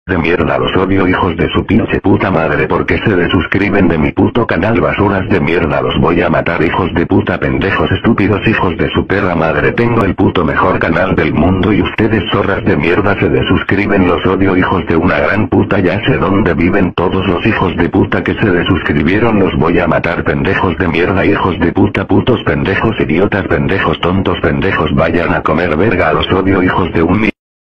de mierda, los odio, hijos de su pinche puta madre, porque se desuscriben de mi puto canal, basuras de mierda, los voy a matar, hijos de puta, pendejos estúpidos, hijos de su perra madre, tengo el puto mejor canal del mundo y ustedes zorras de mierda se desuscriben, los odio, hijos de una gran puta, ya sé dónde viven todos los hijos de puta que se desuscribieron, los voy a matar, pendejos de mierda, hijos de puta, putos pendejos, idiotas, pendejos tontos, pendejos, vayan a comer verga, los odio, hijos de un